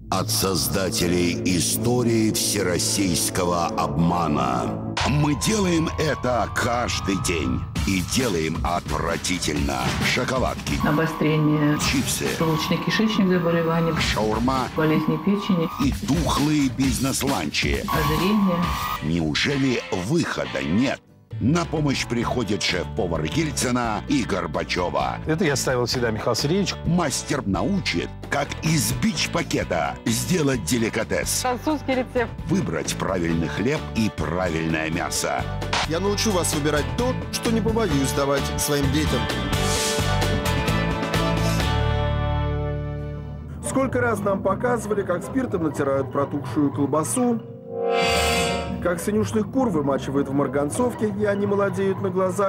От создателей истории всероссийского обмана. Мы делаем это каждый день. И делаем отвратительно. Шоколадки, обострение, чипсы, желудочно-кишечных заболеваний, шаурма, болезни печени и тухлые бизнес-ланчи. Ожирение. Неужели выхода нет? На помощь приходит шеф-повар Ельцина и Горбачева. Это я ставил всегда, Михаил Сергеевич. Мастер научит, как из бич-пакета сделать деликатес. Французский рецепт. Выбрать правильный хлеб и правильное мясо. Я научу вас выбирать то, что не побоюсь давать своим детям. Сколько раз нам показывали, как спиртом натирают протухшую колбасу, как синюшных кур вымачивают в марганцовке, и они молодеют на глазах.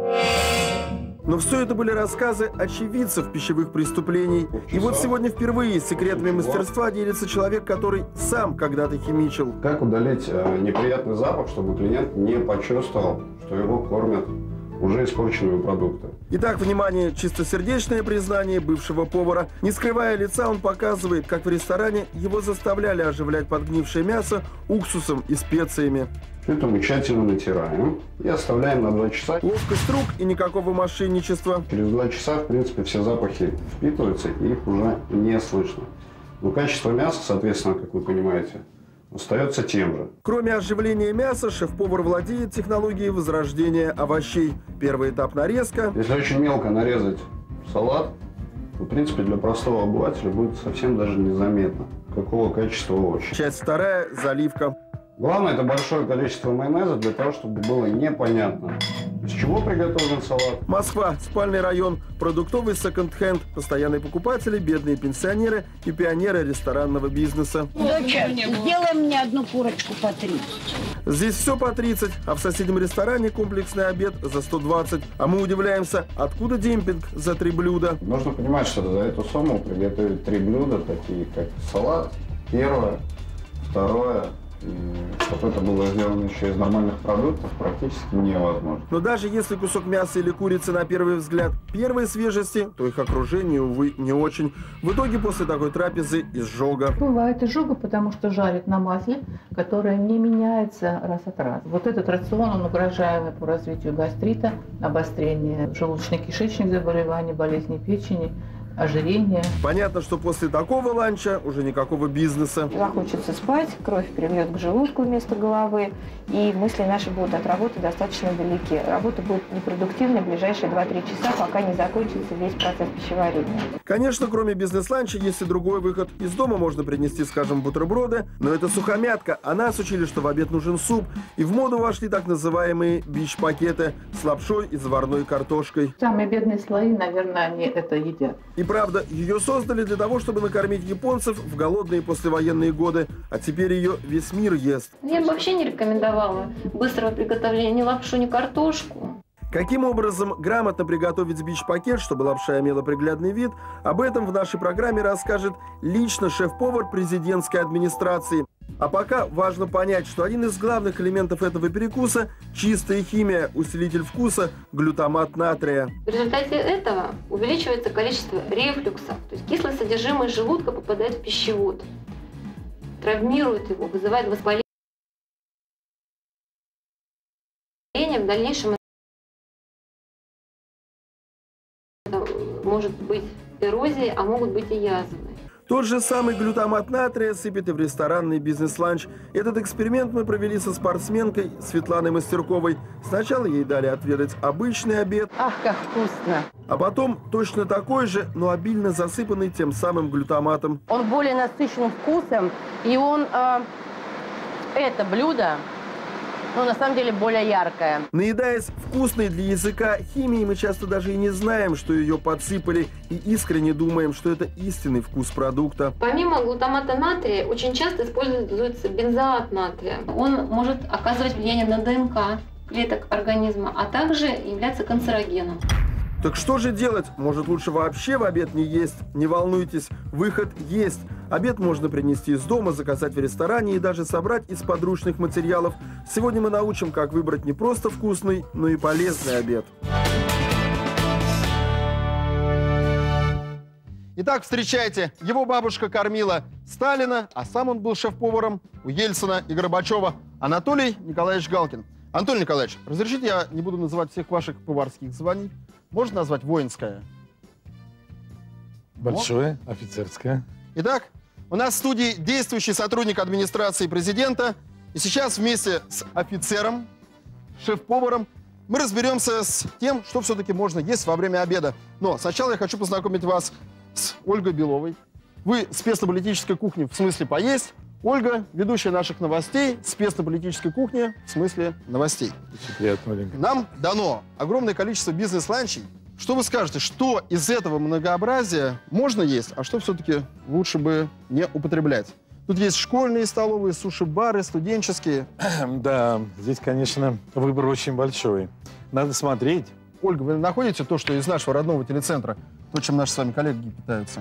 Но все это были рассказы очевидцев пищевых преступлений. И вот сегодня впервые секретами мастерства делится человек, который сам когда-то химичил. Как удалить неприятный запах, чтобы клиент не почувствовал, что его кормят уже испорченными продуктами? Итак, внимание, чистосердечное признание бывшего повара. Не скрывая лица, он показывает, как в ресторане его заставляли оживлять подгнившее мясо уксусом и специями. Это мы тщательно натираем и оставляем на 2 часа. Ловкость рук и никакого мошенничества. Через 2 часа, в принципе, все запахи впитываются и их уже не слышно. Но качество мяса, соответственно, как вы понимаете, остается тем же. Кроме оживления мяса, шеф-повар владеет технологией возрождения овощей. Первый этап — нарезка. Если очень мелко нарезать салат, то, в принципе, для простого обывателя будет совсем даже незаметно, какого качества овощи. Часть вторая — заливка. Главное — это большое количество майонеза для того, чтобы было непонятно, из чего приготовлен салат. Москва, спальный район, продуктовый секонд-хенд, постоянные покупатели, бедные пенсионеры и пионеры ресторанного бизнеса. Доча, сделай мне одну курочку по 30. Здесь все по 30, а в соседнем ресторане комплексный обед за 120. А мы удивляемся, откуда демпинг за 3 блюда. Нужно понимать, что за эту сумму приготовить 3 блюда, такие как салат, первое, второе. И чтобы это было сделано еще из нормальных продуктов, практически невозможно. Но даже если кусок мяса или курицы на первый взгляд первой свежести, то их окружение, увы, не очень. В итоге после такой трапезы изжога. Бывает изжога, потому что жарят на масле, которое не меняется раз от раза. Вот этот рацион, он угрожаемый по развитию гастрита, обострение желудочно-кишечных заболеваний, болезни печени, ожирение. Понятно, что после такого ланча уже никакого бизнеса. Захочется спать, кровь прильет к желудку вместо головы, и мысли наши будут от работы достаточно далеки. Работа будет непродуктивной в ближайшие 2-3 часа, пока не закончится весь процесс пищеварения. Конечно, кроме бизнес-ланча есть и другой выход. Из дома можно принести, скажем, бутерброды, но это сухомятка, а нас учили, что в обед нужен суп, и в моду вошли так называемые бич-пакеты с лапшой и заварной картошкой. Самые бедные слои, наверное, они это едят. И правда, ее создали для того, чтобы накормить японцев в голодные послевоенные годы, а теперь ее весь мир ест. Я бы вообще не рекомендовала быстрого приготовления ни лапшу, ни картошку. Каким образом грамотно приготовить бич-пакет, чтобы лапша имела приглядный вид, об этом в нашей программе расскажет лично шеф-повар президентской администрации. А пока важно понять, что один из главных элементов этого перекуса – чистая химия, усилитель вкуса – глютамат натрия. В результате этого увеличивается количество рефлюкса, то есть кислое содержимое желудка попадает в пищевод, травмирует его, вызывает воспаление, в дальнейшем это может быть эрозией, а могут быть и язвы. Тот же самый глютамат натрия сыпет и в ресторанный бизнес-ланч. Этот эксперимент мы провели со спортсменкой Светланой Мастерковой. Сначала ей дали отведать обычный обед. Ах, как вкусно! А потом точно такой же, но обильно засыпанный тем самым глютаматом. Он более насыщенным вкусом, и он, это блюдо, ну, на самом деле, более яркое. Наедаясь вкусной для языка химией, мы часто даже и не знаем, что ее подсыпали, и искренне думаем, что это истинный вкус продукта. Помимо глутамата натрия, очень часто используется бензоат натрия. Он может оказывать влияние на ДНК клеток организма, а также являться канцерогеном. Так что же делать? Может, лучше вообще в обед не есть? Не волнуйтесь, выход есть. Обед можно принести из дома, заказать в ресторане и даже собрать из подручных материалов. Сегодня мы научим, как выбрать не просто вкусный, но и полезный обед. Итак, встречайте, его бабушка кормила Сталина, а сам он был шеф-поваром у Ельцина и Горбачева. Анатолий Николаевич Галкин. Анатолий Николаевич, разрешите, я не буду называть всех ваших поварских званий. Можно назвать воинское? Большое, офицерское. Итак, у нас в студии действующий сотрудник администрации президента. И сейчас вместе с офицером, шеф-поваром, мы разберемся с тем, что все-таки можно есть во время обеда. Но сначала я хочу познакомить вас с Ольгой Беловой. Вы спец на политической кухне в смысле поесть. Ольга, ведущая наших новостей, спец на политической кухне в смысле новостей. Очень приятно, Оленька. Нам дано огромное количество бизнес-ланчей. Что вы скажете, что из этого многообразия можно есть, а что все-таки лучше бы не употреблять? Тут есть школьные столовые, суши-бары, студенческие. Да, здесь, конечно, выбор очень большой. Надо смотреть. Ольга, вы находите то, что из нашего родного телецентра, то, чем наши с вами коллеги питаются?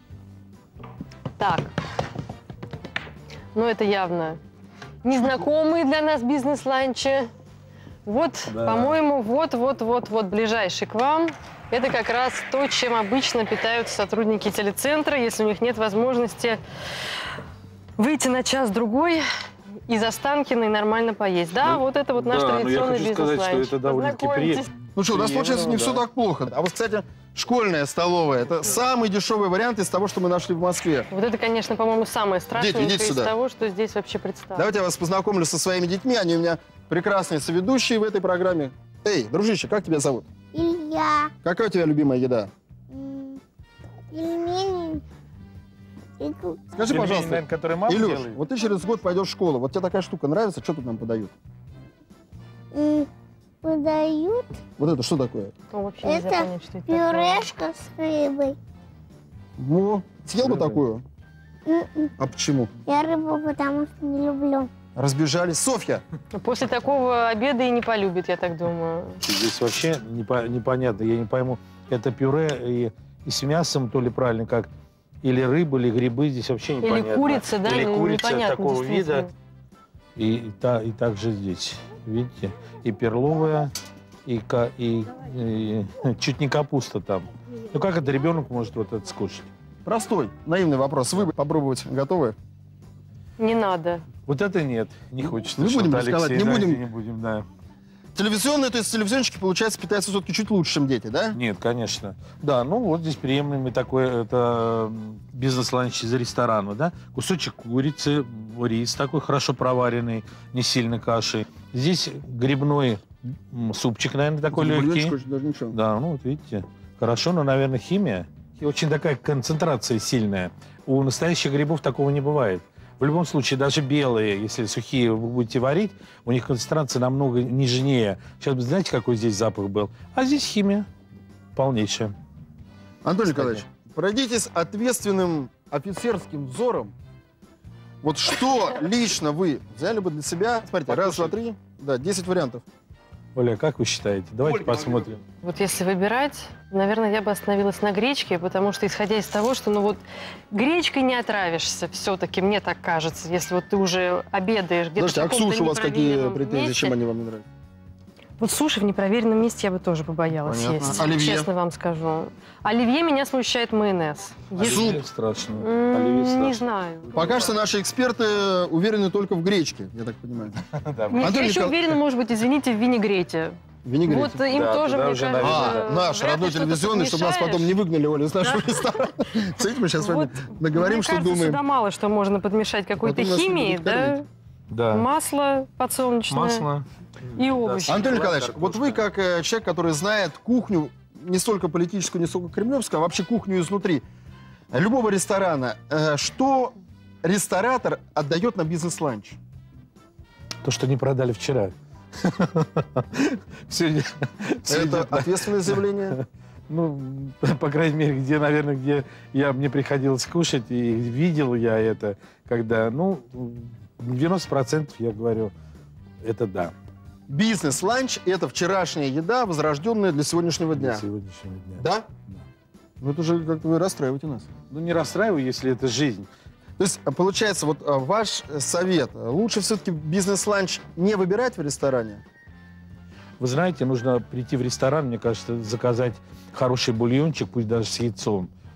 Так, ну это явно незнакомые для нас бизнес-ланчи. Вот, да. По-моему, вот ближайший к вам. Это как раз то, чем обычно питаются сотрудники телецентра, если у них нет возможности выйти на час-другой из Останкиной нормально поесть. Да, вот это вот наш традиционный бизнес-ланч. Сказать, что это довольно-таки приятно. Ну что, у нас получается не все так плохо. А вот, кстати, школьная столовая – это самый дешевый вариант из того, что мы нашли в Москве. Вот это, конечно, по-моему, самое страшное из того, что здесь вообще представлено. Давайте я вас познакомлю со своими детьми. Они у меня прекрасные соведущие в этой программе. Эй, дружище, как тебя зовут? Илья. Какая у тебя любимая еда? Пельмени. Скажи, пожалуйста, наверное, который мама Илюш, делает. вот ты через год пойдешь в школу. Вот тебе такая штука нравится? Что тут нам подают? Подают. Вот это что такое? Ну, вообще нельзя Это понять, что это пюрешка с рыбой. Ну, съел бы такую? А почему? Я рыбу потому что не люблю. Разбежались. Софья! После такого обеда и не полюбит, я так думаю. Здесь вообще непонятно, я не пойму, это пюре и с мясом, то ли правильно как, или рыба, или грибы, здесь вообще непонятно. Или курица, да, или курица непонятно, такого вида. И также здесь, видите, и перловая, и чуть не капуста там. Ну как это ребенок может вот это скушать? Простой, наивный вопрос. Вы попробовать готовы? Не надо. Вот это нет, не хочется. Не будем рисковать, Алексей, не будем. Не будем, да. Телевизионные, то есть телевизионщики, получается, питаются все-таки чуть лучше, чем дети, да? Нет, конечно. Да, ну вот здесь приемлемый такой, это бизнес-ланч из ресторана, да? Кусочек курицы, рис такой хорошо проваренный, не сильно кашей. Здесь грибной супчик, наверное, такой легкий. Даже ничего. Да, ну вот видите, хорошо, но, наверное, химия. И очень такая концентрация сильная. У настоящих грибов такого не бывает. В любом случае, даже белые, если сухие вы будете варить, у них концентрация намного нежнее. Сейчас, знаете, какой здесь запах был? А здесь химия полнейшая. Антон Николаевич, пройдитесь ответственным офицерским взором. Вот что лично вы взяли бы для себя? Смотрите, раз, два, три. Да, 10 вариантов. Оля, как вы считаете? Давайте посмотрим. Вот если выбирать, наверное, я бы остановилась на гречке, потому что, исходя из того, что, ну вот, гречкой не отравишься все-таки, мне так кажется, если вот ты уже обедаешь где-то в Подождите, а к каком-то суше у вас какие непроверенном претензии, месте. чем они вам не нравятся? Вот суши в непроверенном месте я бы тоже побоялась Понятно. есть, Оливье? честно вам скажу. Оливье меня смущает майонез. Оливье страшно. Не знаю. Пока что наши эксперты уверены только в гречке, я так понимаю. Я еще уверена, может быть, извините, в винегрете. Винегрете. Вот им тоже, мне кажется... наш родной телевизионный, чтобы нас потом не выгнали, Оля, из нашего ресторана. Смотрите, мы сейчас с вами наговорим, что думаем. Мне кажется, мало что можно подмешать какой-то химии, да? Да. Масло подсолнечное. Масло. И овощи. Антон Николаевич, вот вы как человек, который знает кухню, не столько политическую, не столько кремлевскую, а вообще кухню изнутри любого ресторана, что ресторатор отдает на бизнес-ланч? То, что не продали вчера. Это ответственное заявление? Ну, по крайней мере, наверное, где мне приходилось кушать, и видел я это, когда, 90% я говорю, это да. Бизнес-ланч – это вчерашняя еда, возрожденная для сегодняшнего дня. Для сегодняшнего дня. Да? Да. Ну, это же как-то вы расстраиваете нас. Ну, не расстраиваю, если это жизнь. То есть, получается, вот ваш совет, лучше все-таки бизнес-ланч не выбирать в ресторане? Вы знаете, нужно прийти в ресторан, мне кажется, заказать хороший бульончик, пусть даже с яйцом.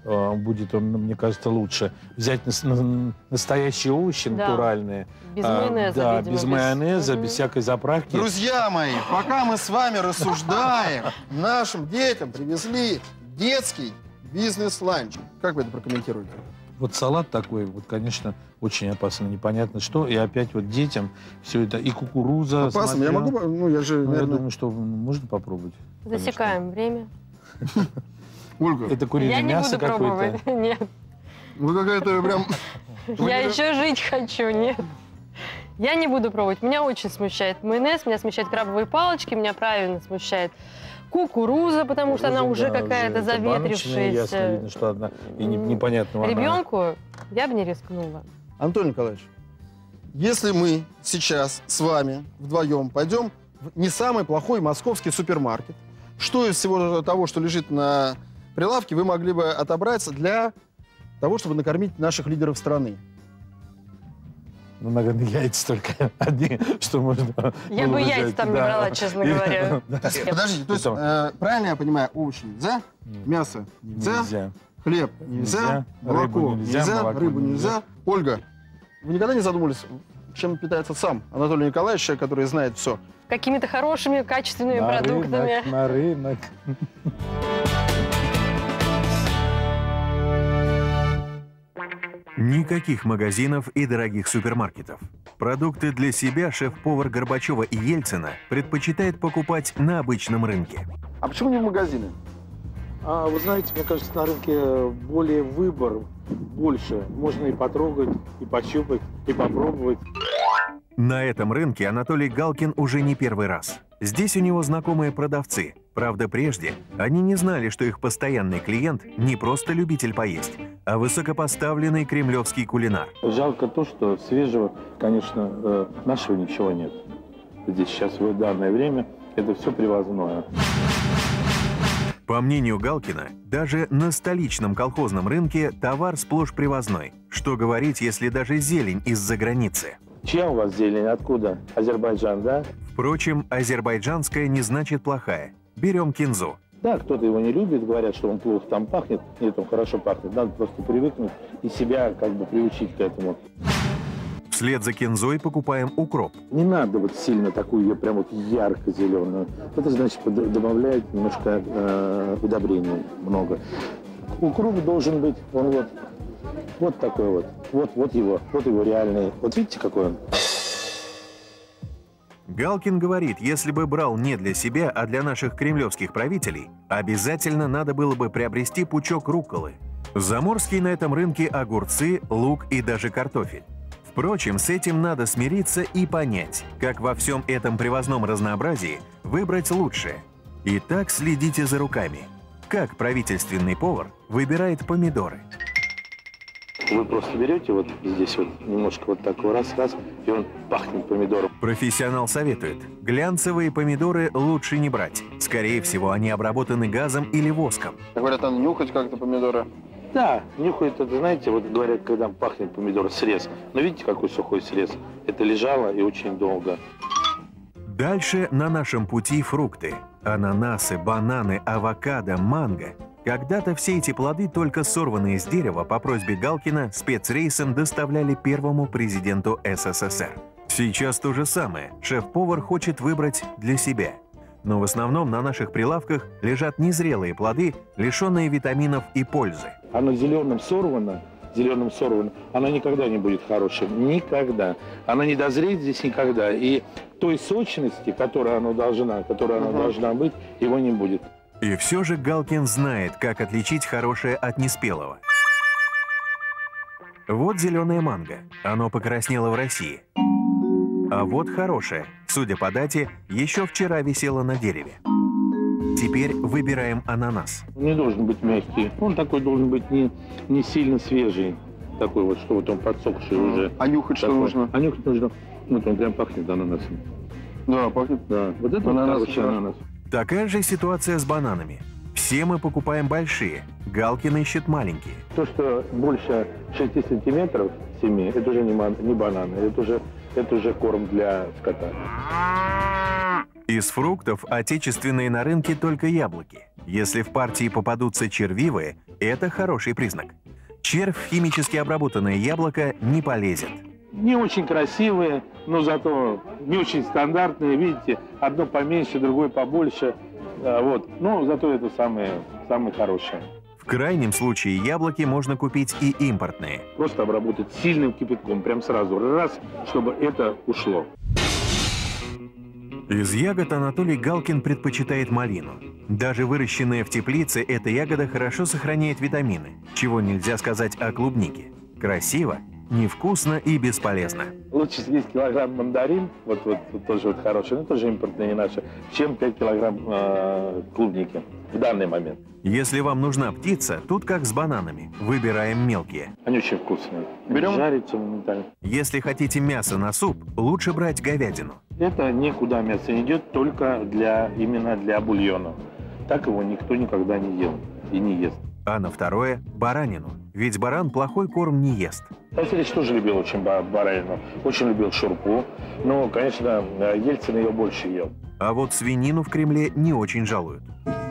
будет он, мне кажется, лучше. Взять настоящие овощи, натуральные. Без майонеза, да, видимо, без майонеза, без всякой заправки. Друзья мои, пока мы с вами рассуждаем, нашим детям привезли детский бизнес-ланч. Как вы это прокомментируете? Вот салат такой, вот, конечно, очень опасно, непонятно что. И опять вот детям все это, и кукуруза. Опасно? Смотрел. Я могу, ну я же, наверное... Я думаю, что можно попробовать. Засекаем время. Ольга. Это куриное мясо какое-то? Я не буду пробовать, нет. Вы какая-то прям... Я еще жить хочу, нет. Я не буду пробовать. Меня очень смущает майонез, меня смущают крабовые палочки, меня правильно смущает кукуруза, потому что она уже какая-то заветрившаяся. Ясно, видно, что одна и непонятно. Ребенку я бы не рискнула. Антон Николаевич, если мы сейчас с вами вдвоем пойдем в не самый плохой московский супермаркет, что из всего того, что лежит на прилавке, вы могли бы отобрать для того, чтобы накормить наших лидеров страны? Ну, наверное, яйца только одни, что можно... Я бы яйца там не брала, честно говоря. Подождите, то есть, правильно я понимаю, овощи нельзя, мясо нельзя, хлеб нельзя, молоко нельзя, рыбу нельзя. Ольга, вы никогда не задумывались, чем питается сам Анатолий Николаевич, человек, который знает все? Какими-то хорошими, качественными продуктами. На рынок. Никаких магазинов и дорогих супермаркетов. Продукты для себя шеф-повар Горбачева и Ельцина предпочитает покупать на обычном рынке. А почему не в магазины? Вы знаете, мне кажется, на рынке более выбор больше. Можно и потрогать, и пощупать, и попробовать. На этом рынке Анатолий Галкин уже не первый раз. Здесь у него знакомые продавцы. Правда, прежде они не знали, что их постоянный клиент не просто любитель поесть, а высокопоставленный кремлевский кулинар. Жалко то, что свежего, конечно, нашего ничего нет. Здесь сейчас в данное время это все привозное. По мнению Галкина, даже на столичном колхозном рынке товар сплошь привозной. Что говорить, если даже зелень из-за границы? Чья у вас зелень? Откуда? Азербайджан, да? Впрочем, азербайджанская не значит плохая. Берем кинзу. Да, кто-то его не любит, говорят, что он плохо там пахнет. Нет, он хорошо пахнет. Надо просто привыкнуть и себя как бы приучить к этому. Вслед за кинзой покупаем укроп. Не надо вот сильно такую ее прям вот ярко-зеленую. Это значит добавляет немножко удобрений много. Укроп должен быть, он вот такой вот. Вот его реальный. Вот видите, какой он? Галкин говорит, если бы брал не для себя, а для наших кремлевских правителей, обязательно надо было бы приобрести пучок рукколы. Заморские на этом рынке огурцы, лук и даже картофель. Впрочем, с этим надо смириться и понять, как во всем этом привозном разнообразии выбрать лучшее. Итак, следите за руками. Как правительственный повар выбирает помидоры? Вы просто берете вот здесь вот немножко вот такой раз, и он пахнет помидором. Профессионал советует, глянцевые помидоры лучше не брать. Скорее всего, они обработаны газом или воском. Говорят, надо нюхать как-то помидоры. Да, нюхает это, знаете, вот говорят, когда пахнет помидор, срез. Но видите, какой сухой срез? Это лежало и очень долго. Дальше на нашем пути фрукты. Ананасы, бананы, авокадо, манго. Когда-то все эти плоды, только сорванные с дерева, по просьбе Галкина спецрейсом доставляли первому президенту СССР. Сейчас то же самое. Шеф-повар хочет выбрать для себя. Но в основном на наших прилавках лежат незрелые плоды, лишенные витаминов и пользы. Оно зеленым сорвано, она никогда не будет хорошим. Никогда. Она не дозреет здесь никогда. И той сочности, которая она должна быть, его не будет. И все же Галкин знает, как отличить хорошее от неспелого. Вот зеленое манго. Оно покраснело в России. А вот хорошее. Судя по дате, еще вчера висело на дереве. Теперь выбираем ананас. Не должен быть мягкий. Он такой должен быть не сильно свежий. Такой вот, что вот он подсохший уже. А нюхать что нужно? А нюхать нужно. Вот он прям пахнет ананасом. Да, пахнет. Да. Вот это хороший ананас. Такая же ситуация с бананами. Все мы покупаем большие. Галкин ищет маленькие. То, что больше 6 сантиметров, 7, это уже не бананы, это уже корм для скота. Из фруктов отечественные на рынке только яблоки. Если в партии попадутся червивые, это хороший признак. Червь в химически обработанное яблоко не полезет. Не очень красивые, но зато не очень стандартные. Видите, одно поменьше, другое побольше. Вот. Но зато это самые хорошие. В крайнем случае яблоки можно купить и импортные. Просто обработать сильным кипятком, прям сразу, раз, чтобы это ушло. Из ягод Анатолий Галкин предпочитает малину. Даже выращенная в теплице, эта ягода хорошо сохраняет витамины, чего нельзя сказать о клубнике. Красиво, невкусно и бесполезно. Лучше съесть килограмм мандарин, вот тоже вот хороший, но тоже импортные не наши, чем 5 килограмм клубники в данный момент. Если вам нужна птица, тут как с бананами. Выбираем мелкие. Они очень вкусные. Берем? Жарится моментально. Если хотите мясо на суп, лучше брать говядину. Это никуда мясо не идет, только именно для бульона. Так его никто никогда не ел и не ест. А на второе – баранину. Ведь баран плохой корм не ест. Васильевич тоже любил очень баранину, очень любил шурпу. Но, конечно, Ельцин ее больше ел. А вот свинину в Кремле не очень жалуют.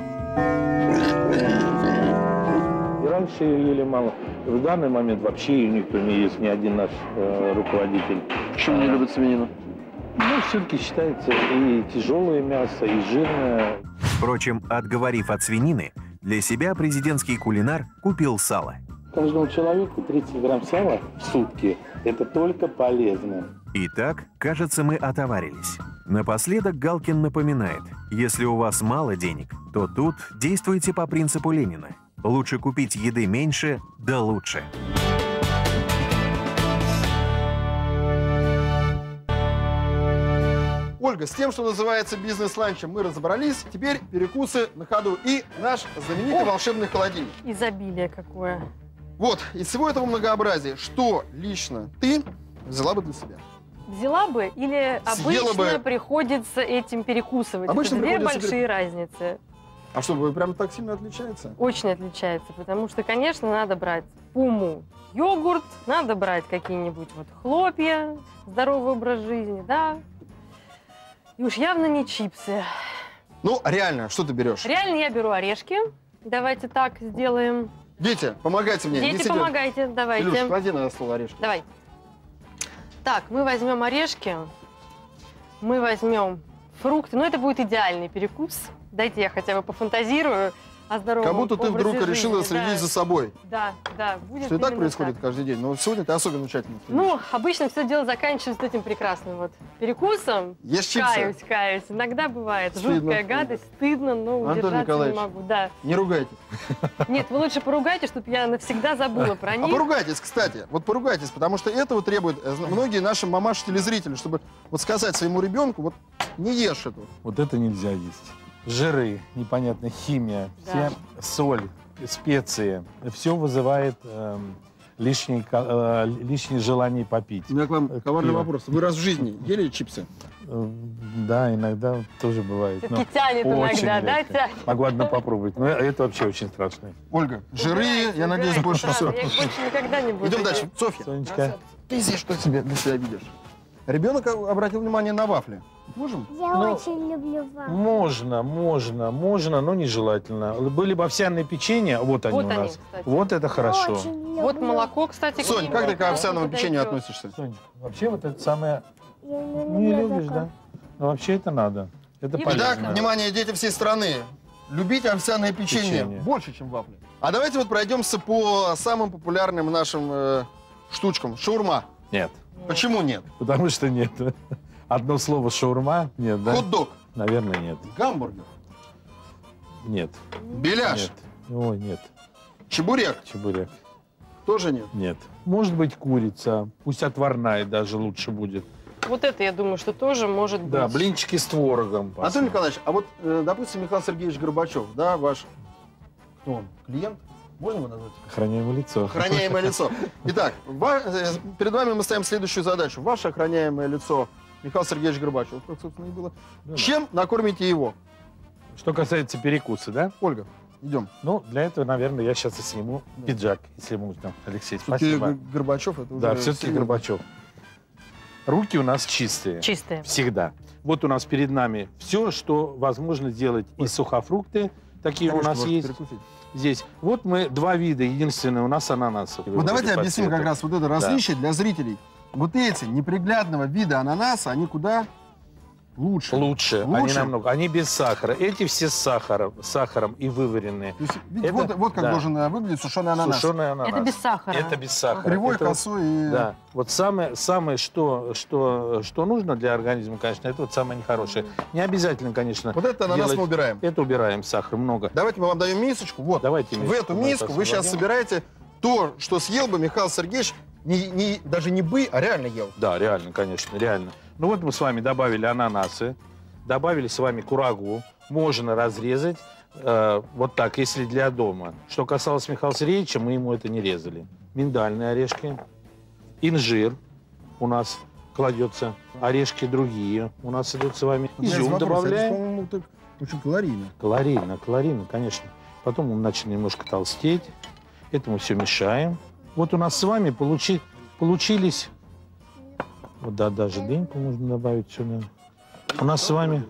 И раньше ее ели мало. В данный момент вообще ее никто не ест, ни один наш руководитель. Почему не любят свинину? Ну, все-таки считается и тяжелое мясо, и жирное. Впрочем, отговорив от свинины, для себя президентский кулинар купил сало. Каждому человеку 30 грамм сала в сутки – это только полезно. Итак, кажется, мы отоварились. Напоследок Галкин напоминает, если у вас мало денег, то тут действуйте по принципу Ленина. Лучше купить еды меньше, да лучше. Ольга, с тем, что называется бизнес-ланчем, мы разобрались. Теперь перекусы на ходу и наш знаменитый волшебный холодильник. Изобилие какое. Вот, из всего этого многообразия, что лично ты взяла бы для себя? Взяла бы или Съела обычно бы. Приходится этим перекусывать? Обычно Это две приходится большие разницы. А что, прям так сильно отличается? Очень отличается, потому что, конечно, надо брать пуму, йогурт, надо брать какие-нибудь вот хлопья, здоровый образ жизни, да. И уж явно не чипсы. Ну, реально, что ты берешь? Реально я беру орешки. Давайте так сделаем. Дети, помогайте мне. Дети, помогайте, давайте. Илюш, клади на стол орешки. Давай. Так, мы возьмем орешки, мы возьмем фрукты. Ну, это будет идеальный перекус. Дайте я хотя бы пофантазирую о здоровом Как будто ты вдруг образе решила жизни. следить за собой. Да, да, будет Что и так именно происходит так. каждый день, но сегодня ты особенно тщательно следишь. Ну, обычно все дело заканчивается этим прекрасным вот перекусом. Ешь чипсы. Каюсь. Иногда бывает Стыдно. жуткая гадость, стыдно, но Антон удержаться не Николаевич, могу. Да. Не ругайтесь. Нет, вы лучше поругайте, чтобы я навсегда забыла про А них. поругайтесь, кстати. Вот поругайтесь, потому что этого требуют многие наши мамаши-телезрители, чтобы вот сказать своему ребенку, вот не ешь эту. Вот это нельзя есть. Жиры, непонятная химия, Да. соль, специи. Все вызывает лишнее желание попить. У меня к вам коварный Пиво. вопрос. Вы раз в жизни ели чипсы? Да, иногда тоже бывает. Все-таки тянет очень иногда, да, редко. тянет? Могу одно попробовать, но это вообще очень страшно. Ольга, жиры, я надеюсь, больше Сразу, все. Я их больше никогда не буду. Идем есть. дальше. Софья, Сонечка, ты здесь что себе для себя видишь? Ребенок обратил внимание на вафли. Можем? Я Ну, очень люблю вас. можно, но нежелательно. Были бы овсяные печенья, вот они Вот у они, нас. кстати. Вот это хорошо. Очень люблю. Вот молоко, кстати. Сонь, к как ты нему к овсяному подойдет. печенью относишься? Сонечка, вообще вот это самое... Я Не люблю любишь, такое. да? Но вообще это надо. Это И полезно. Итак, внимание, дети всей страны. Любите овсяное печенье, Печенье. больше, чем вафли. А давайте вот пройдемся по самым популярным нашим штучкам. Шаурма. Нет, Почему нет? потому что нет. Одно слово шаурма, нет, да? Хот-дог. Наверное, нет. Гамбургер. Нет. Беляш. Нет. Ой, нет. Чебурек. Чебурек. Тоже нет. Нет. Может быть, курица. Пусть отварная даже лучше будет. Вот это, я думаю, что тоже может быть. Да, блинчики с творогом. Антон Николаевич, а вот, допустим, Михаил Сергеевич Горбачев, да, ваш, кто он, клиент? Можно его назвать? Охраняемое лицо. Охраняемое лицо. Итак, перед вами мы ставим следующую задачу. Ваше охраняемое лицо Михаил Сергеевич Горбачев, как, собственно, и было. Да. Чем накормите его? Что касается перекуса, да? Ольга, идем. Ну, для этого, наверное, я сейчас и сниму пиджак, если можно. Алексей, Все-таки спасибо. Горбачев это уже... Да, все-таки сильно. Горбачев. Руки у нас чистые. Чистые. Всегда. Вот у нас перед нами все, что возможно сделать. И сухофрукты, Такие Конечно, у нас можете есть. перекусить. Здесь. Вот мы два вида, единственное у нас ананасов. Вот давайте объясним как раз вот это различие для зрителей. Вот эти неприглядного вида ананаса, они куда лучше? Лучше. Они намного. Они без сахара. Эти все с сахаром и вываренные. То есть, видите, вот как должен выглядеть сушеный ананас. Сушеный ананас. Это без сахара. Это без сахара. Кривой, это косой и... Да. Вот самое что нужно для организма, конечно, это вот самое нехорошее. Не обязательно, конечно. Вот этот ананас мы убираем. Это убираем, сахар много. Давайте мы вам даем мисочку. Вот. Давайте в эту миску вы сейчас собираете то, что съел бы Михаил Сергеевич, даже не бы, а реально ел. Да, реально, конечно, реально. Ну вот мы с вами добавили ананасы, добавили с вами курагу. Можно разрезать вот так, если для дома. Что касалось Михаила Сергеевича, мы ему это не резали. Миндальные орешки, инжир у нас кладется, орешки другие у нас идут с вами. Изюм добавляем. Это, по-моему, так очень калорийно. Калорийно, конечно. Потом он начал немножко толстеть. Это мы все мешаем. Вот у нас с вами получились... Вот да, даже дыньку можно добавить сюда. У нас с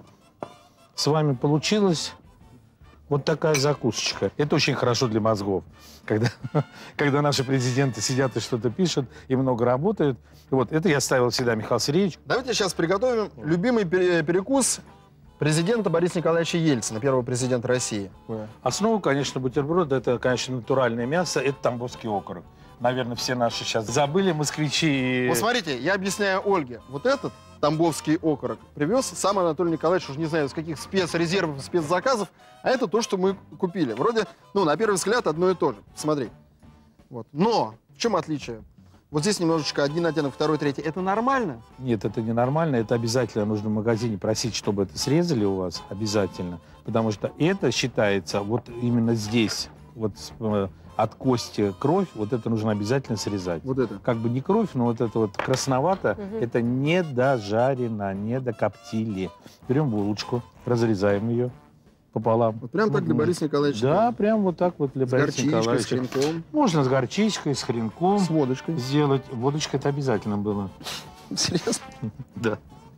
вами получилась вот такая закусочка. Это очень хорошо для мозгов. Когда наши президенты сидят и что-то пишут, и много работают. Вот это я ставил всегда, Михаил Сергеевич. Давайте сейчас приготовим любимый перекус президента Бориса Николаевича Ельцина, первого президента России. Основа, конечно, бутерброда, это, конечно, натуральное мясо, это тамбовский окорок. Наверное, все наши сейчас забыли, москвичи. Вот смотрите, я объясняю Ольге. Вот этот тамбовский окорок привез сам Анатолий Николаевич, уж не знаю, с каких спецрезервов, спецзаказов, а это то, что мы купили. Вроде, на первый взгляд, одно и то же. Смотри. Вот. Но в чем отличие? Вот здесь немножечко один оттенок, второй, третий. Это нормально? Нет, это не нормально. Это обязательно нужно в магазине просить, чтобы это срезали у вас. Обязательно. Потому что это считается вот именно здесь, вот от кости кровь, вот это нужно обязательно срезать. Вот это? Как бы не кровь, но вот это вот красновато, это не дожарено, не докоптили. Берем булочку, разрезаем ее пополам. Вот прям так для Бориса Николаевича? Да, прям вот так вот для Бориса Николаевича. С хренком? Можно с горчичкой, с хренком. С водочкой? Сделать. Водочка это обязательно было. Серьезно? Да.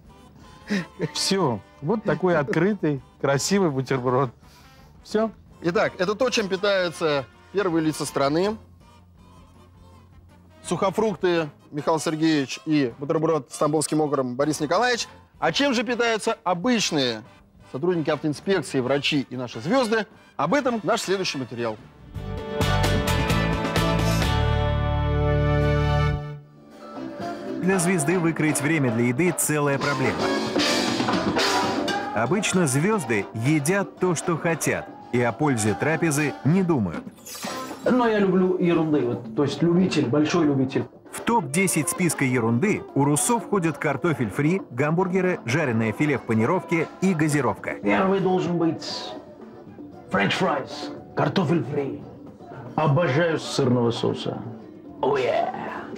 Все. Вот такой открытый, красивый бутерброд. Все. Итак, это то, чем питаются первые лица страны. Сухофрукты Михаил Сергеевич и бутерброд с тамбовским окороком Борис Николаевич. А чем же питаются обычные сотрудники автоинспекции, врачи и наши звезды? Об этом наш следующий материал. Для звезды выкроить время для еды – целая проблема. Обычно звезды едят то, что хотят, и о пользе трапезы не думают. Но я люблю ерунды, вот, то есть любитель, большой любитель. В топ-10 списка ерунды у Руссо входят картофель фри, гамбургеры, жареное филе в панировке и газировка. Первый должен быть френч фрайс, картофель фри. Обожаю сырного соуса. Oh yeah.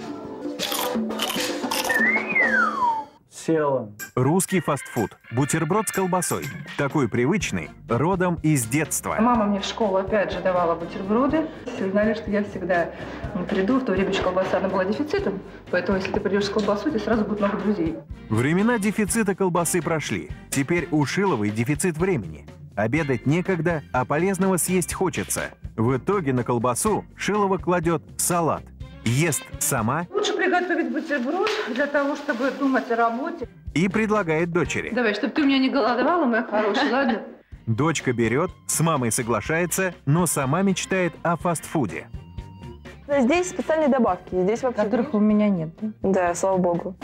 Села. Русский фастфуд. Бутерброд с колбасой. Такой привычный, родом из детства. Мама мне в школу опять же давала бутерброды. Все знали, что я всегда приду. В то время колбаса она была дефицитом. Поэтому, если ты придешь с колбасой, тебе сразу будет много друзей. Времена дефицита колбасы прошли. Теперь у Шиловой дефицит времени. Обедать некогда, а полезного съесть хочется. В итоге на колбасу Шилова кладет салат. Ест сама. Лучше приготовить бутерброд для того, чтобы думать о работе. И предлагает дочери. Давай, чтобы ты меня не голодовала, моя хорошая, ладно? Дочка берет, с мамой соглашается, но сама мечтает о фастфуде. Здесь специальные добавки, здесь вообще... Которых у меня нет. Да, слава богу.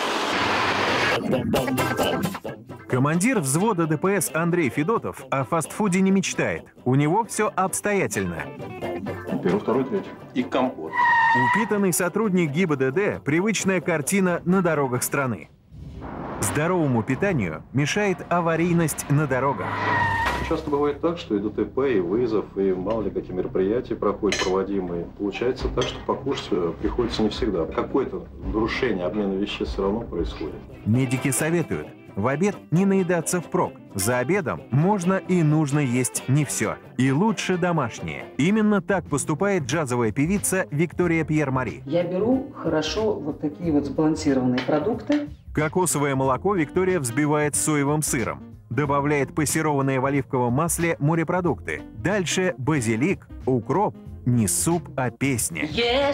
Командир взвода ДПС Андрей Федотов о фастфуде не мечтает. У него все обстоятельно. Первый, второй, третий. И компот. Упитанный сотрудник ГИБДД – привычная картина на дорогах страны. Здоровому питанию мешает аварийность на дорогах. Часто бывает так, что и ДТП, и вызов, и мало ли какие мероприятия проходят проводимые. Получается так, что покушать приходится не всегда. Какое-то нарушение обмена веществ все равно происходит. Медики советуют в обед не наедаться впрок. За обедом можно и нужно есть не все. И лучше домашнее. Именно так поступает джазовая певица Виктория Пьер-Мари. Я беру хорошо вот такие вот сбалансированные продукты. Кокосовое молоко Виктория взбивает с соевым сыром. Добавляет пассерованные в оливковом масле морепродукты. Дальше базилик, укроп. Не суп, а песня.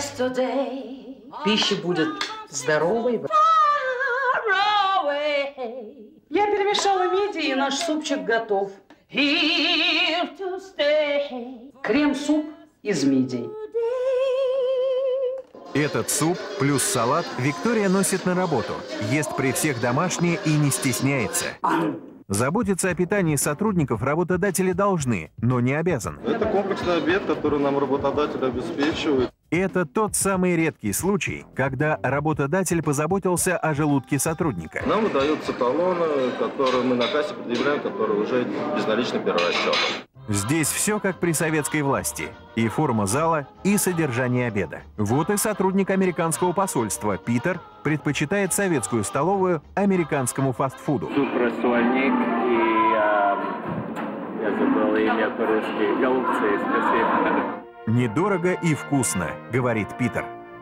Пища будет здоровой. Я перемешала мидии, и наш супчик готов. Крем-суп из мидий. Этот суп плюс салат Виктория носит на работу. Ест при всех домашнее и не стесняется. Заботиться о питании сотрудников работодатели должны, но не обязаны. Это комплексный обед, который нам работодатель обеспечивает. Это тот самый редкий случай, когда работодатель позаботился о желудке сотрудника. Нам выдаются талоны, которые мы на кассе предъявляем, которые уже безналичный перерасчет. Здесь все как при советской власти. И форма зала, и содержание обеда. Вот и сотрудник американского посольства Питер предпочитает советскую столовую американскому фастфуду. Суп, рассольник и, я забыл имя по-русски, голубцы, спасибо. Недорого и вкусно, говорит Питер.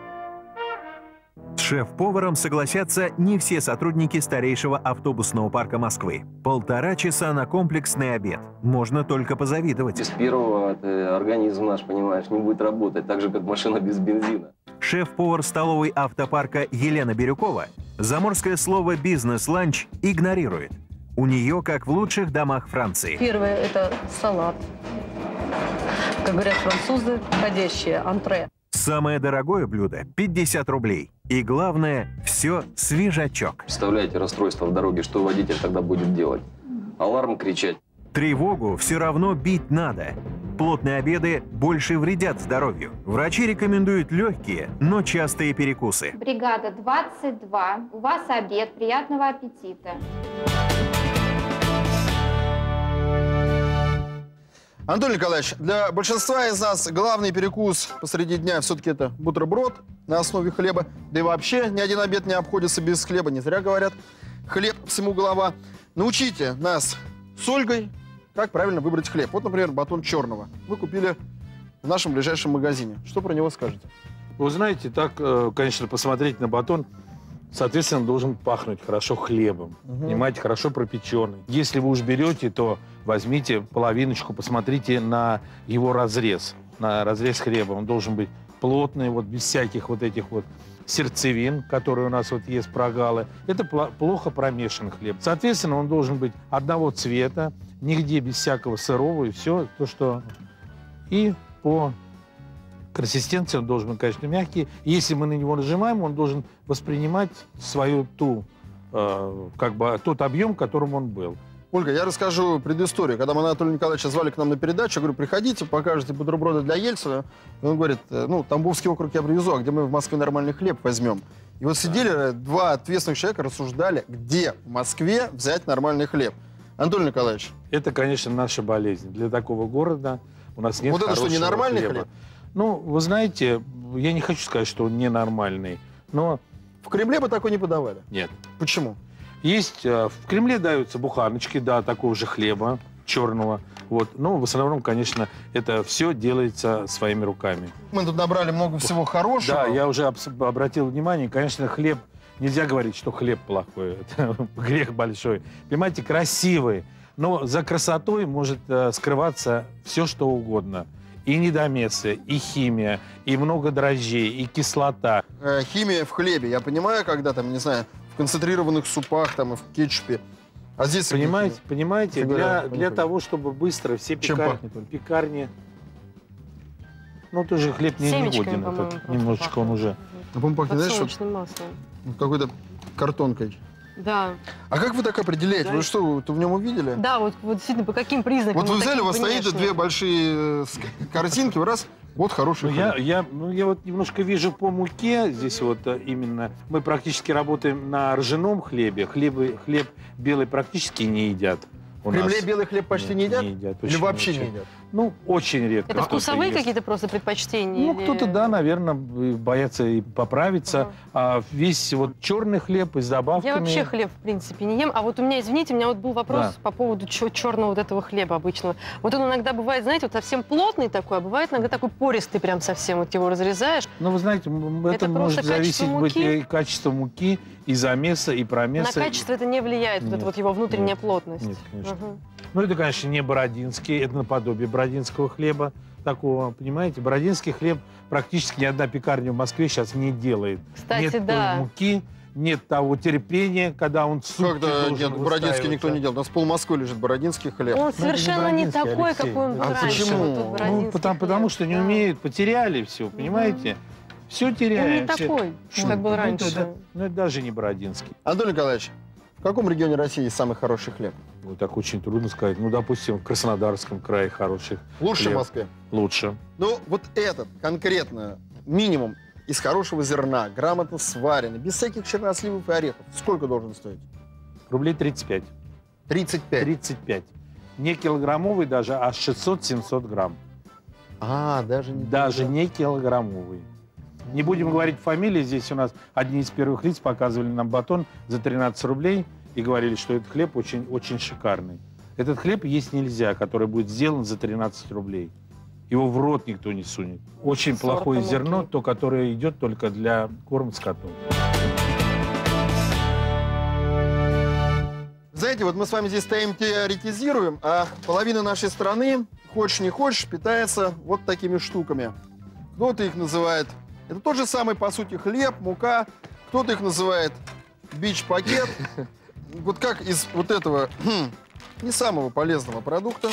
С шеф-поваром согласятся не все сотрудники старейшего автобусного парка Москвы. 1,5 часа на комплексный обед. Можно только позавидовать. Без первого организм наш, понимаешь, не будет работать, так же, как машина без бензина. Шеф-повар столовой автопарка Елена Бирюкова заморское слово «бизнес-ланч» игнорирует. У нее, как в лучших домах Франции. Первое – это салат. Как говорят французы, входящее антре. Самое дорогое блюдо – 50 рублей. И главное – все свежачок. Представляете расстройство в дороге, что водитель тогда будет делать? Аларм кричать. Тревогу все равно бить надо. Плотные обеды больше вредят здоровью. Врачи рекомендуют легкие, но частые перекусы. Бригада 22. У вас обед. Приятного аппетита. Анатолий Николаевич, для большинства из нас главный перекус посреди дня все-таки это бутерброд на основе хлеба. Да и вообще ни один обед не обходится без хлеба. Не зря говорят, хлеб всему голова. Научите нас с Ольгой, как правильно выбрать хлеб. Вот, например, батон черного. Вы купили в нашем ближайшем магазине. Что про него скажете? Вы знаете, так, конечно, посмотреть на батон, соответственно, должен пахнуть хорошо хлебом. Понимаете, хорошо пропеченный. Если вы уж берете, то возьмите половиночку, посмотрите на его разрез, на разрез хлеба. Он должен быть плотный, вот без всяких вот этих вот сердцевин, которые у нас вот есть прогалы. Это плохо промешанный хлеб. Соответственно, он должен быть одного цвета, нигде без всякого сырого, и все то, что... И по консистенции он должен быть, конечно, мягкий. Если мы на него нажимаем, он должен воспринимать свою тот объем, которым он был. Ольга, я расскажу предысторию. Когда мы Анатолия Николаевича звали к нам на передачу, я говорю, приходите, покажете бутерброды для Ельцина. И он говорит, Тамбовский округ я привезу, а где мы в Москве нормальный хлеб возьмем? И вот сидели два ответственных человека, рассуждали, где в Москве взять нормальный хлеб. Анатолий Николаевич. Это, конечно, наша болезнь. Для такого города у нас нет хорошего хлеба. Вот это что, ненормальный хлеб? Ну, вы знаете, я не хочу сказать, что он ненормальный, но... В Кремле бы такой не подавали? Нет. Почему? Есть, в Кремле даются буханочки, да, такого же хлеба, черного. Вот. Но в основном, конечно, это все делается своими руками. Мы тут набрали много всего хорошего. Да, я уже обратил внимание, конечно, хлеб, нельзя говорить, что хлеб плохой, это грех большой. Понимаете, красивый, но за красотой может скрываться все, что угодно. И недомесы, и химия, и много дрожжей, и кислота. Химия в хлебе, я понимаю, когда там, не знаю, в концентрированных супах, там, и в кетчупе. А здесь... Понимаете, для того, чтобы быстро все пекарни... Ну, тоже хлеб не годен. Немножечко он уже... По-моему, пахнет, знаешь, маслом. Какой-то картонкой. Да. А как вы так определяете? Да. Вы что, в нем увидели? Да, вот действительно, по каким признакам? Вот вы взяли, у вас стоит две большие картинки, раз, вот хороший хлеб. Я вот немножко вижу по муке, здесь вот именно, мы практически работаем на ржаном хлебе, хлеб белый практически не едят. В Кремле белый хлеб почти не едят? Не едят. Или вообще не едят? Ну, очень редко. Это вкусовые ест. какие-то просто предпочтения? Ну, кто-то, да, наверное, боятся и поправиться. А весь вот черный хлеб и с добавками... Я вообще хлеб, в принципе, не ем. А вот у меня, извините, у меня вот был вопрос по поводу черного вот этого хлеба обычного. Вот он иногда бывает, знаете, вот совсем плотный такой, а бывает иногда такой пористый прям совсем, вот его разрезаешь. Ну, вы знаете, это может зависеть быть и качество муки, и замеса, и промеса. На качество это не влияет, вот это вот его внутренняя плотность? Нет, конечно. Ну, это, конечно, не бородинский, это наподобие бородинского хлеба такого, понимаете? Бородинский хлеб практически ни одна пекарня в Москве сейчас не делает. Кстати, нет да. той муки, нет того терпения, когда он сутки Когда должен нет, бородинский никто не делает. У нас пол Москвы лежит бородинский хлеб. Он совершенно не такой, какой он был раньше. Почему? Ну, потому что не умеют, потеряли все, понимаете? Все теряем. Он не такой, как был раньше. Ну, это даже не бородинский. Анатолий Николаевич, в каком регионе России есть самый хороший хлеб? Ну, так очень трудно сказать. Ну, допустим, в Краснодарском крае хороших. Лучше в Москве? Лучше. Ну, вот этот конкретно минимум из хорошего зерна, грамотно сваренный, без всяких черносливов и орехов, сколько должен стоить? Рублей 35. 35? 35. Не килограммовый даже, а 600-700 грамм. Даже не Даже не килограммовый. Не будем говорить фамилии. Здесь у нас одни из первых лиц показывали нам батон за 13 рублей и говорили, что этот хлеб очень шикарный. Этот хлеб есть нельзя, который будет сделан за 13 рублей. Его в рот никто не сунет. Очень плохое зерно, то, которое идет только для корма скотов. Знаете, вот мы с вами здесь стоим, теоретизируем, а половина нашей страны, хочешь не хочешь, питается вот такими штуками. Кто-то их называет... Это тот же самый, по сути, хлеб, мука. Кто-то их называет бич-пакет. Вот как из вот этого не самого полезного продукта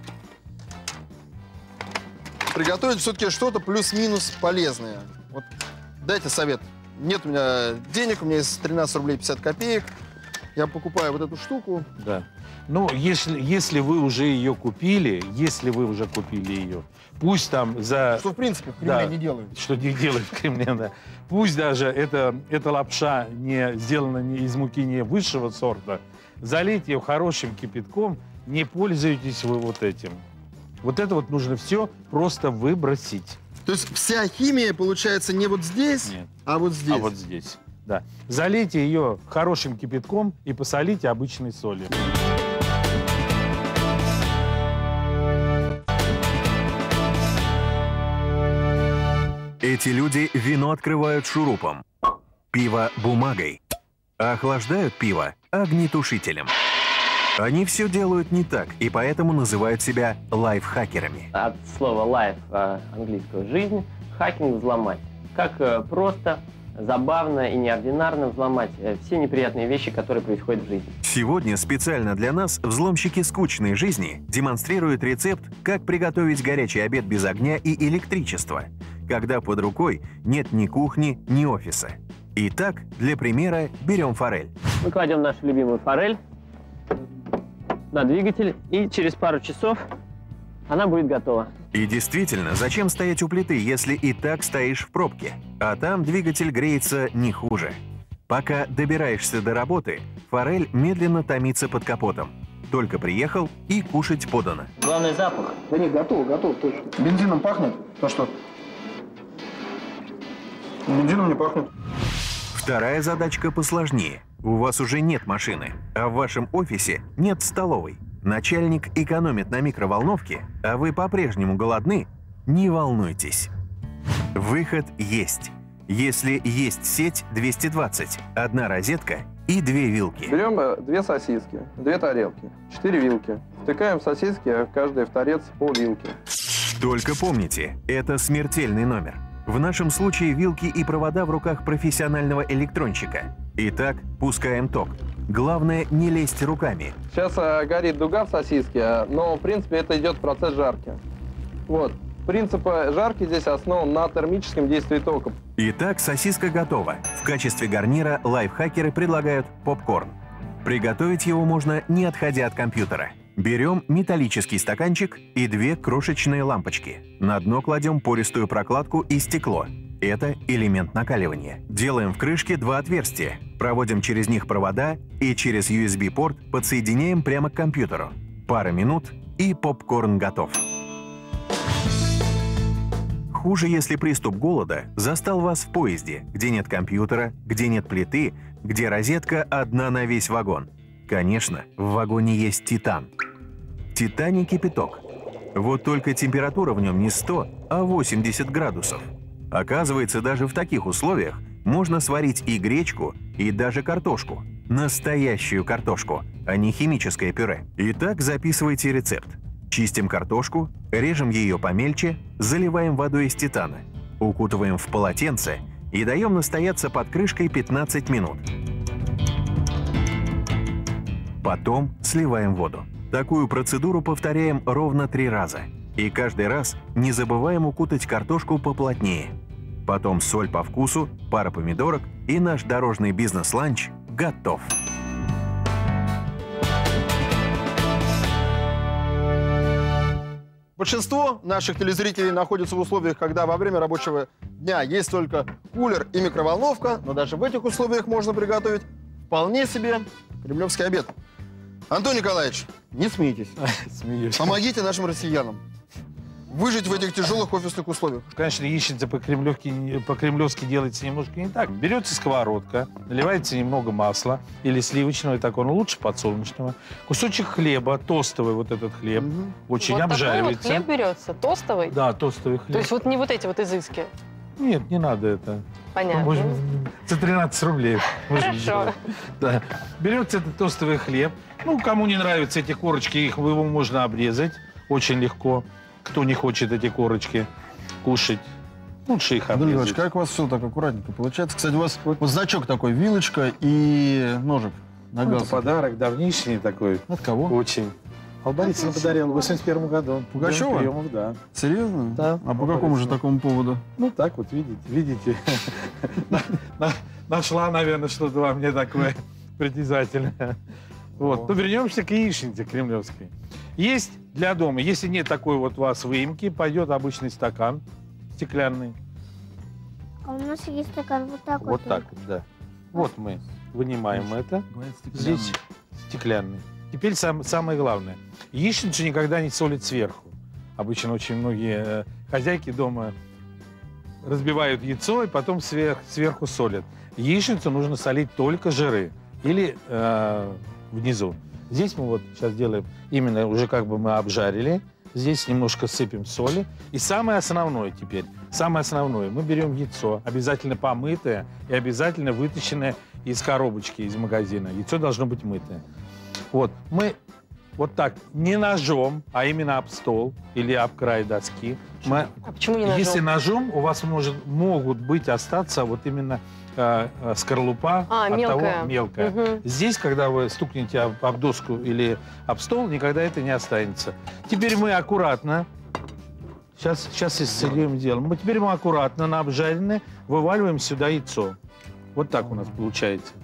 приготовить все-таки что-то плюс-минус полезное. Вот дайте совет. Нет у меня денег, у меня есть 13 рублей 50 копеек. Я покупаю вот эту штуку. Да. Ну, если вы уже ее купили, ее, пусть там за... Что, в принципе, в Кремле не делают. Что не делают в Кремле, да. Пусть даже эта лапша не сделана из муки не высшего сорта, залейте ее хорошим кипятком, не пользуйтесь вы вот этим. Вот это вот нужно все просто выбросить. То есть вся химия получается не вот здесь, Нет. а вот здесь? А вот здесь, да. Залейте ее хорошим кипятком и посолите обычной солью. Эти люди вино открывают шурупом, пиво бумагой, а охлаждают пиво огнетушителем. Они все делают не так, и поэтому называют себя лайфхакерами. От слова «лайф» английского «жизнь», хакинг – взломать. Как просто, забавно и неординарно взломать все неприятные вещи, которые происходят в жизни. Сегодня специально для нас взломщики скучной жизни демонстрируют рецепт, как приготовить горячий обед без огня и электричества, когда под рукой нет ни кухни, ни офиса. Итак, для примера берем форель. Мы кладем нашу любимую форель на двигатель, и через пару часов она будет готова. И действительно, зачем стоять у плиты, если и так стоишь в пробке? А там двигатель греется не хуже. Пока добираешься до работы, форель медленно томится под капотом. Только приехал, и кушать подано. Главный запах. Да нет, готово, точно. Бензином пахнет? То что? Бензином не пахнет. Вторая задачка посложнее. У вас уже нет машины, а в вашем офисе нет столовой. Начальник экономит на микроволновке, а вы по-прежнему голодны? Не волнуйтесь. Выход есть. Если есть сеть 220, одна розетка и 2 вилки. Берем 2 сосиски, 2 тарелки, 4 вилки. Втыкаем сосиски, каждая в торец пол-вилки. Только помните, это смертельный номер. В нашем случае вилки и провода в руках профессионального электронщика. Итак, пускаем ток. Главное, не лезть руками. Сейчас горит дуга в сосиске, но, в принципе, это идет процесс жарки. Вот. Принцип жарки здесь основан на термическом действии тока. Итак, сосиска готова. В качестве гарнира лайфхакеры предлагают попкорн. Приготовить его можно, не отходя от компьютера. Берем металлический стаканчик и 2 крошечные лампочки. На дно кладем пористую прокладку и стекло. Это элемент накаливания. Делаем в крышке 2 отверстия. Проводим через них провода и через USB-порт подсоединяем прямо к компьютеру. Пара минут, и попкорн готов. Хуже, если приступ голода застал вас в поезде, где нет компьютера, где нет плиты, где розетка одна на весь вагон. Конечно, в вагоне есть титан. Титаний кипяток. Вот только температура в нем не 100, а 80 градусов. Оказывается, даже в таких условиях можно сварить и гречку, и даже картошку. Настоящую картошку, а не химическое пюре. Итак, записывайте рецепт. Чистим картошку, режем ее помельче, заливаем водой из титана, укутываем в полотенце и даем настояться под крышкой 15 минут. Потом сливаем воду. Такую процедуру повторяем ровно 3 раза. И каждый раз не забываем укутать картошку поплотнее. Потом соль по вкусу, пара помидорок, и наш дорожный бизнес-ланч готов. Большинство наших телезрителей находятся в условиях, когда во время рабочего дня есть только кулер и микроволновка, но даже в этих условиях можно приготовить вполне себе кремлевский обед. Антон Николаевич, не смейтесь. Смеюсь. Помогите нашим россиянам выжить в этих тяжелых офисных условиях. Конечно, яичница по-кремлевски делается немножко не так. Берется сковородка, наливается немного масла или сливочного, и такого, но лучше подсолнечного. Кусочек хлеба, тостовый вот этот хлеб, очень вот обжаривается. Такой вот хлеб берется, тостовый? Да, тостовый хлеб. То есть вот не вот эти вот изыски? Нет, не надо это. Понятно. Можем за 13 рублей. Хорошо. Да. Берется этот тостовый хлеб. Ну, кому не нравятся эти корочки, его можно обрезать очень легко. Кто не хочет эти корочки кушать, лучше их обрезать. Ильич, как у вас все так аккуратненько получается? Кстати, у вас вот значок такой, вилочка и ножик на газ. Это подарок давнишний такой. От кого? Очень. Ал Борисовна подарил в 81 году. Пугачева? Приемов, да. Серьезно? Да. А по какому же такому поводу? Ну, так вот, видите. Нашла, наверное, что-то во мне такое притязательное. Вот. Ну, вернемся к яичнице кремлевской. Есть для дома. Если нет такой вот у вас выемки, пойдет обычный стакан стеклянный. А у нас есть стакан вот так вот. Вот так, да. Вот мы вынимаем это. Здесь стеклянный. Теперь самое главное. Яичницу никогда не солят сверху. Обычно очень многие хозяйки дома разбивают яйцо и потом сверху солят. Яичницу нужно солить только жиры или внизу. Здесь мы вот сейчас делаем, именно уже как бы мы обжарили. Здесь немножко сыпем соли. И самое основное теперь, мы берем яйцо, обязательно помытое и обязательно вытащенное из коробочки, из магазина. Яйцо должно быть мытое. Вот, мы вот так, не ножом, а именно об стол или об край доски. А почему не ножом? Если ножом, у вас могут быть остаться вот именно скорлупа от мелкая. Того мелкая. Угу. Здесь, когда вы стукнете об доску или об стол, никогда это не останется. Теперь мы аккуратно, сейчас исцелим делом, теперь мы аккуратно на обжаренное вываливаем сюда яйцо. Вот так у нас получается.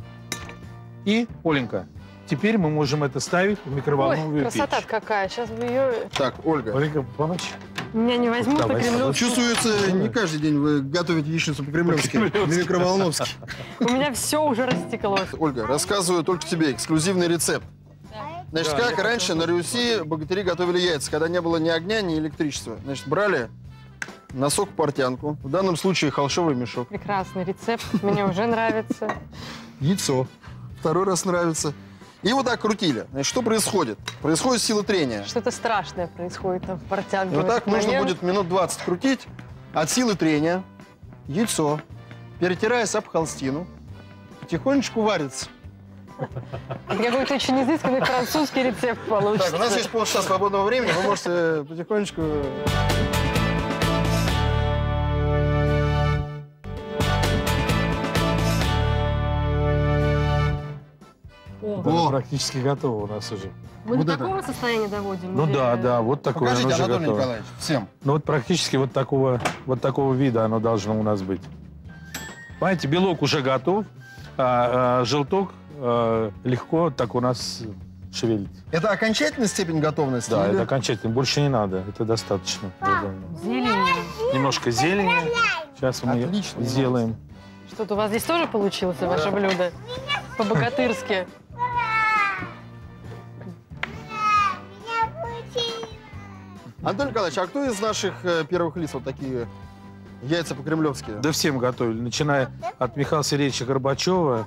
И, Оленька, теперь мы можем это ставить в микроволновую печь. Красота какая, сейчас бы ее... Так, Ольга. Оленька, помочь? Меня не возьмут по-кремлевски. Чувствуется, не каждый день вы готовите яичницу по-кремлевски, по-микроволновски. У меня все уже растеклось. Ольга, рассказываю только тебе эксклюзивный рецепт. Значит, как раньше на Руси богатыри готовили яйца, когда не было ни огня, ни электричества. Значит, брали носок-портянку, в данном случае холщовый мешок. Прекрасный рецепт, мне уже нравится. Яйцо. Второй раз нравится. И вот так крутили. Значит, что происходит? Происходит сила трения. Что-то страшное происходит там в портянке. И вот так нужно будет минут 20 крутить от силы трения яйцо, перетираясь об холстину, потихонечку варится. Какой-то очень изысканный французский рецепт получится. Так, у нас есть полчаса свободного времени, вы можете потихонечку... О, практически готово у нас уже. Мы до такого состояния доводим? Ну да, вот такое оно уже Анатолий готово. Николаевич, всем. Ну вот практически вот такого вида оно должно у нас быть. Понимаете, белок уже готов, а желток легко так у нас шевелится. Это окончательная степень готовности? Да, или... это окончательно. Больше не надо, это достаточно. Зелень. Немножко зелени. Сейчас мы сделаем. Что-то у вас здесь тоже получилось, ваше блюдо? По-богатырски. Антон Николаевич, а кто из наших первых лиц вот такие Яйца по-кремлевски. Да всем готовили, начиная от Михаила Сергеевича Горбачева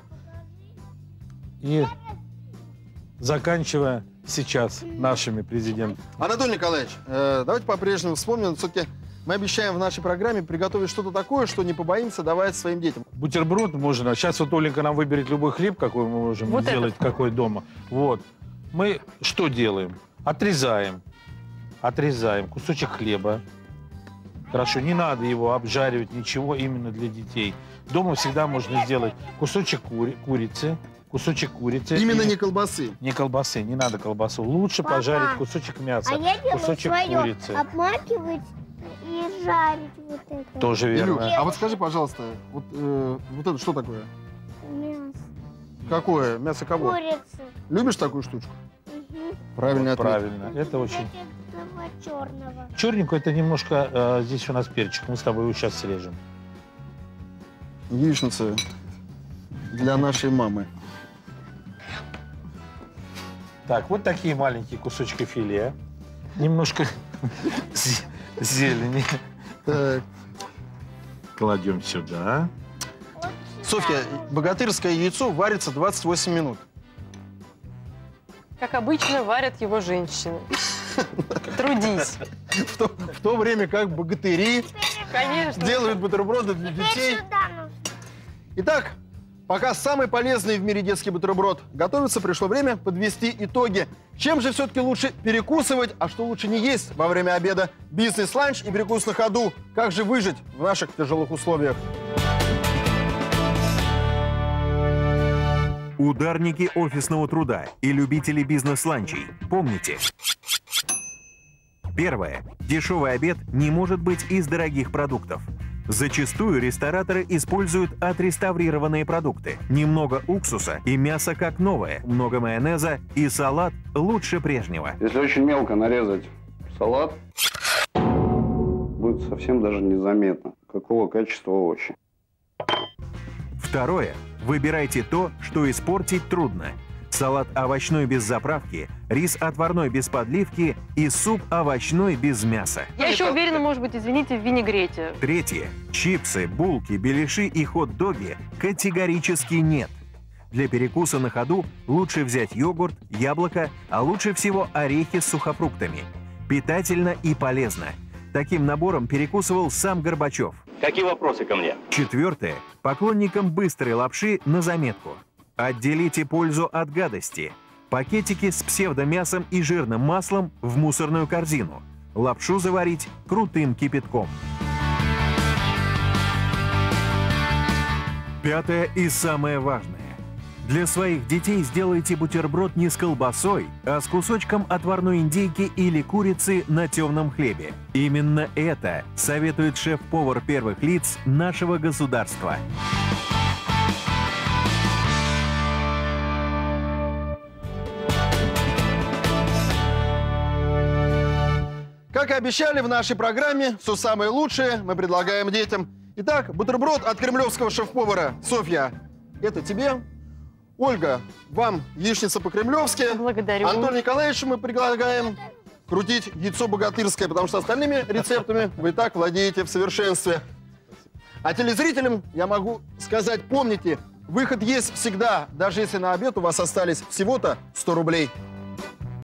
и заканчивая сейчас нашими президентами. Анатолий Николаевич, давайте по-прежнему вспомним, все-таки мы обещаем в нашей программе приготовить что-то такое, что не побоимся давать своим детям. Бутерброд можно. Сейчас вот Оленька нам выберет любой хлеб, какой мы можем Вот сделать, какой дома. Вот. Мы что делаем? Отрезаем кусочек хлеба. Хорошо, не надо его обжаривать, ничего именно для детей. Дома всегда можно сделать кусочек курицы. Именно не колбасы. Не колбасы, не надо колбасу. Лучше пожарить кусочек мяса, А я делаю кусочек свое, курицы. обмакивать и жарить вот это. Тоже верно. Илюш, а вот скажи, пожалуйста, вот это что такое? Мясо. Какое? Мясо кого? Курица. Любишь такую штучку? Угу. Правильный ответ. Правильно, это очень... Этого черного. Черненькое это немножко, здесь у нас перчик, мы с тобой его сейчас срежем. Яичница для нашей мамы. Так, вот такие маленькие кусочки филе. Немножко зелени. Так. Кладем сюда. Софья, богатырское яйцо варится 28 минут. Как обычно, варят его женщины. Трудись. В то время как богатыри Конечно. делают бутерброды для детей. Итак, пока самый полезный в мире детский бутерброд готовится, пришло время подвести итоги. Чем же все-таки лучше перекусывать, а что лучше не есть во время обеда? Бизнес-ланч и перекус на ходу. Как же выжить в наших тяжелых условиях? Ударники офисного труда и любители бизнес-ланчей. Помните. Первое. Дешевый обед не может быть из дорогих продуктов. Зачастую рестораторы используют отреставрированные продукты. Немного уксуса и мясо как новое, много майонеза и салат лучше прежнего. Если очень мелко нарезать салат, будет совсем даже незаметно, какого качества овощи. Второе. Выбирайте то, что испортить трудно. Салат овощной без заправки, рис отварной без подливки и суп овощной без мяса. Я еще уверена, может быть, извините, в винегрете. Третье. Чипсы, булки, беляши и хот-доги категорически нет. Для перекуса на ходу лучше взять йогурт, яблоко, а лучше всего орехи с сухофруктами. Питательно и полезно. Таким набором перекусывал сам Горбачев. Какие вопросы ко мне? Четвертое. Поклонникам быстрой лапши на заметку. Отделите пользу от гадости. Пакетики с псевдомясом и жирным маслом в мусорную корзину. Лапшу заварить крутым кипятком. Пятое и самое важное. Для своих детей сделайте бутерброд не с колбасой, а с кусочком отварной индейки или курицы на темном хлебе. Именно это советует шеф-повар первых лиц нашего государства. Как и обещали, в нашей программе все самое лучшее мы предлагаем детям. Итак, бутерброд от кремлевского шеф-повара. Софья, это тебе. Ольга, вам яичница по-кремлевски. Благодарю. Антону Николаевичу мы предлагаем крутить яйцо богатырское, потому что остальными рецептами вы и так владеете в совершенстве. А телезрителям я могу сказать, помните, выход есть всегда, даже если на обед у вас остались всего-то 100 рублей.